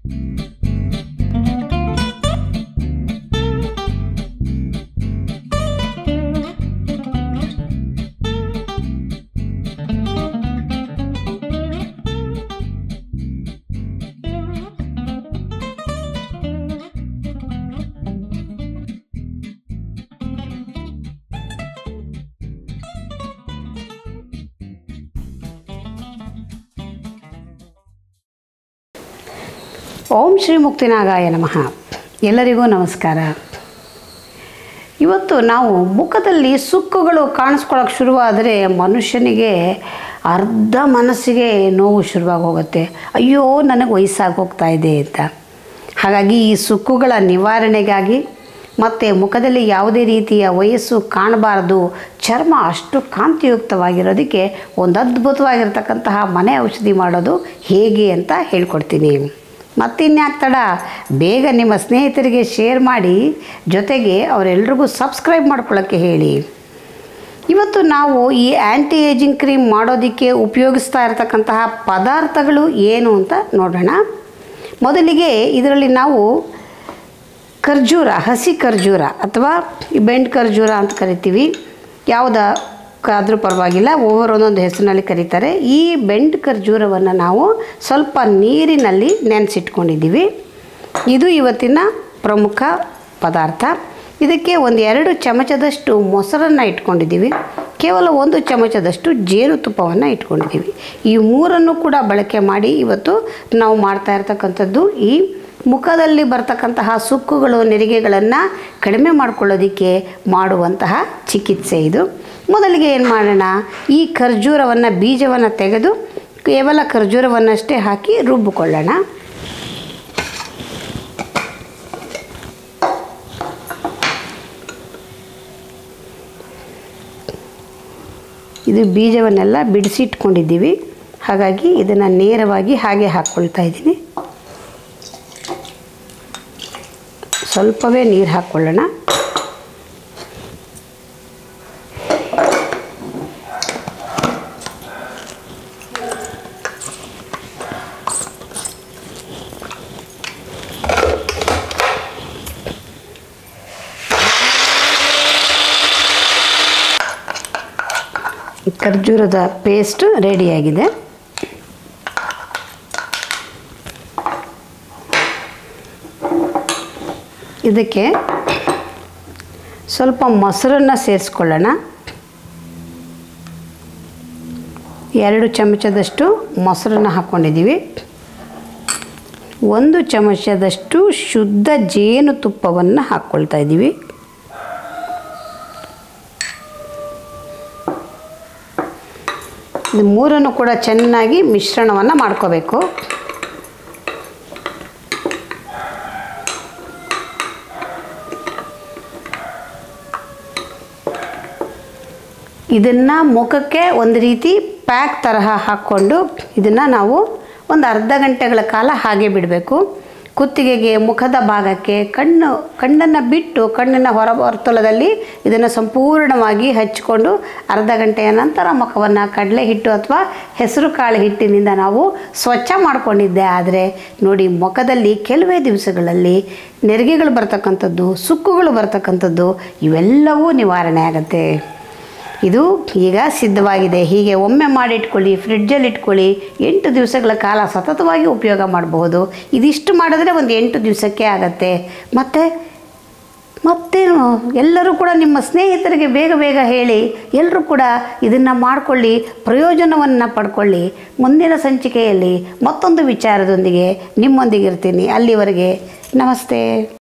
ಓಂ ಶ್ರೀ ಮುಕ್ತಿನಾಗಾಯ ನಮಃ. ಎಲ್ಲರಿಗೂ ನಮಸ್ಕಾರ. ಇವತ್ತು ನಾವು ಮುಖದಲ್ಲಿ ಸುಕ್ಕುಗಳು ಕಾಣಿಸ್ಕೊಳ್ಳೋಕೆ ಶುರುವಾದರೆ ಮನುಷ್ಯನಿಗೆ ಅರ್ಧ ಮನಸ್ಸಿಗೆ ನೋವು ಶುರುವಾಗಿ ಹೋಗುತ್ತೆ. ಅಯ್ಯೋ ನನಗೆ ವಯಸ್ಸಾಗಿ ಹೋಗ್ತಾ ಇದೆ ಅಂತ. ಹಾಗಾಗಿ ಈ ಸುಕ್ಕುಗಳ ನಿವಾರಣೆಗಾಗಿ ಮತ್ತು ಮುಖದಲ್ಲಿ ಯಾವುದೇ ರೀತಿಯ ವಯಸ್ಸು ಕಾಣಬಾರದು, ಚರ್ಮ ಅಷ್ಟು ಕಾಂತಿಯುಕ್ತವಾಗಿರೋದಕ್ಕೆ ಒಂದು ಅದ್ಭುತವಾಗಿರ್ತಕ್ಕಂತಹ ಮನೆ ಔಷಧಿ ಮಾಡೋದು ಹೇಗೆ ಅಂತ ಹೇಳ್ಕೊಡ್ತೀನಿ. ಮತ್ತಿನ್ಯಾಕೆ ತಡ, ಬೇಗ ನಿಮ್ಮ ಸ್ನೇಹಿತರಿಗೆ ಶೇರ್ ಮಾಡಿ, ಜೊತೆಗೆ ಅವರೆಲ್ರಿಗೂ ಸಬ್ಸ್ಕ್ರೈಬ್ ಮಾಡ್ಕೊಳ್ಳೋಕ್ಕೆ ಹೇಳಿ. ಇವತ್ತು ನಾವು ಈ ಆ್ಯಂಟಿ ಏಜಿಂಗ್ ಕ್ರೀಮ್ ಮಾಡೋದಕ್ಕೆ ಉಪಯೋಗಿಸ್ತಾ ಇರತಕ್ಕಂತಹ ಪದಾರ್ಥಗಳು ಏನು ಅಂತ ನೋಡೋಣ. ಮೊದಲಿಗೆ ಇದರಲ್ಲಿ ನಾವು ಖರ್ಜೂರ, ಹಸಿ ಖರ್ಜೂರ ಅಥವಾ ಬೆಂಡ್ ಖರ್ಜೂರ ಅಂತ ಕರಿತೀವಿ, ಯಾವುದಾದ್ರೂ ಪರವಾಗಿಲ್ಲ, ಒಂದೊಂದು ಹೆಸರಿನಲ್ಲಿ ಕರೀತಾರೆ. ಈ ಬೆಂಡ್ ಖರ್ಜೂರವನ್ನು ನಾವು ಸ್ವಲ್ಪ ನೀರಿನಲ್ಲಿ ನೆನೆಸಿಟ್ಕೊಂಡಿದ್ದೀವಿ. ಇದು ಇವತ್ತಿನ ಪ್ರಮುಖ ಪದಾರ್ಥ. ಇದಕ್ಕೆ 1-2 ಚಮಚದಷ್ಟು ಮೊಸರನ್ನು ಇಟ್ಕೊಂಡಿದ್ದೀವಿ. ಕೇವಲ 1 ಚಮಚದಷ್ಟು ಜೇನುತುಪ್ಪವನ್ನು ಇಟ್ಕೊಂಡಿದ್ದೀವಿ. ಈ ಮೂರನ್ನು ಕೂಡ ಬಳಕೆ ಮಾಡಿ ಇವತ್ತು ನಾವು ಮಾಡ್ತಾ ಇರ್ತಕ್ಕಂಥದ್ದು ಈ ಮುಖದಲ್ಲಿ ಬರ್ತಕ್ಕಂತಹ ಸುಕ್ಕುಗಳು, ನೆರಿಗೆಗಳನ್ನು ಕಡಿಮೆ ಮಾಡ್ಕೊಳ್ಳೋದಕ್ಕೆ ಮಾಡುವಂತಹ ಚಿಕಿತ್ಸೆ ಇದು. ಮೊದಲಿಗೆ ಏನು ಮಾಡೋಣ, ಈ ಖರ್ಜೂರವನ್ನು, ಬೀಜವನ್ನು ತೆಗೆದು ಕೇವಲ ಖರ್ಜೂರವನ್ನಷ್ಟೇ ಹಾಕಿ ರುಬ್ಬಿಕೊಳ್ಳೋಣ. ಇದು ಬೀಜವನ್ನೆಲ್ಲ ಬಿಡಿಸಿಟ್ಕೊಂಡಿದ್ದೀವಿ, ಹಾಗಾಗಿ ಇದನ್ನು ನೇರವಾಗಿ ಹಾಗೆ ಹಾಕ್ಕೊಳ್ತಾ ಇದ್ದೀನಿ. ಸ್ವಲ್ಪವೇ ನೀರು ಹಾಕ್ಕೊಳ್ಳೋಣ. ಖರ್ಜೂರದ ಪೇಸ್ಟ್ ರೆಡಿಯಾಗಿದೆ. ಇದಕ್ಕೆ ಸ್ವಲ್ಪ ಮೊಸರನ್ನು ಸೇರಿಸ್ಕೊಳ್ಳೋಣ. 2 ಚಮಚದಷ್ಟು ಮೊಸರನ್ನು ಹಾಕ್ಕೊಂಡಿದ್ದೀವಿ. 1 ಚಮಚದಷ್ಟು ಶುದ್ಧ ಜೇನುತುಪ್ಪವನ್ನು ಹಾಕ್ಕೊಳ್ತಾ ಇದ್ದೀವಿ. ಇದು ಮೂರನ್ನು ಕೂಡ ಚೆನ್ನಾಗಿ ಮಿಶ್ರಣವನ್ನು ಮಾಡ್ಕೋಬೇಕು. ಇದನ್ನು ಮುಖಕ್ಕೆ ಒಂದು ರೀತಿ ಪ್ಯಾಕ್ ತರಹ ಹಾಕ್ಕೊಂಡು ಇದನ್ನು ನಾವು ಒಂದು ಅರ್ಧ ಗಂಟೆಗಳ ಕಾಲ ಹಾಗೆ ಬಿಡಬೇಕು. ಕುತ್ತಿಗೆಗೆ, ಮುಖದ ಭಾಗಕ್ಕೆ, ಕಣ್ಣನ್ನು ಬಿಟ್ಟು ಕಣ್ಣಿನ ಹೊರತಲದಲ್ಲಿ ಇದನ್ನು ಸಂಪೂರ್ಣವಾಗಿ ಹಚ್ಚಿಕೊಂಡು ಅರ್ಧ ಗಂಟೆಯ ನಂತರ ಮುಖವನ್ನು ಕಡಲೆ ಹಿಟ್ಟು ಅಥವಾ ಹೆಸರು ಕಾಳು ಹಿಟ್ಟಿನಿಂದ ನಾವು ಸ್ವಚ್ಛ ಮಾಡಿಕೊಂಡಿದ್ದೆ ಆದರೆ ನೋಡಿ, ಮುಖದಲ್ಲಿ ಕೆಲವೇ ದಿವಸಗಳಲ್ಲಿ ನೆರಿಗೆಗಳು ಬರ್ತಕ್ಕಂಥದ್ದು, ಸುಕ್ಕುಗಳು ಬರ್ತಕ್ಕಂಥದ್ದು ಇವೆಲ್ಲವೂ ನಿವಾರಣೆ ಆಗುತ್ತೆ. ಇದು ಈಗ ಸಿದ್ಧವಾಗಿದೆ. ಹೀಗೆ ಒಮ್ಮೆ ಮಾಡಿಟ್ಕೊಳ್ಳಿ, ಫ್ರಿಡ್ಜಲ್ಲಿ ಇಟ್ಕೊಳ್ಳಿ, 8 ದಿವಸಗಳ ಕಾಲ ಸತತವಾಗಿ ಉಪಯೋಗ ಮಾಡಬಹುದು. ಇದಿಷ್ಟು ಮಾಡಿದ್ರೆ ಒಂದು 8 ದಿವಸಕ್ಕೆ ಆಗತ್ತೆ. ಮತ್ತೇನು, ಎಲ್ಲರೂ ಕೂಡ ನಿಮ್ಮ ಸ್ನೇಹಿತರಿಗೆ ಬೇಗ ಹೇಳಿ, ಎಲ್ಲರೂ ಕೂಡ ಇದನ್ನು ಮಾಡಿಕೊಳ್ಳಿ, ಪ್ರಯೋಜನವನ್ನು ಪಡ್ಕೊಳ್ಳಿ. ಮುಂದಿನ ಸಂಚಿಕೆಯಲ್ಲಿ ಮತ್ತೊಂದು ವಿಚಾರದೊಂದಿಗೆ ನಿಮ್ಮೊಂದಿಗೆ ಇರ್ತೀನಿ. ಅಲ್ಲಿವರೆಗೆ ನಮಸ್ತೆ.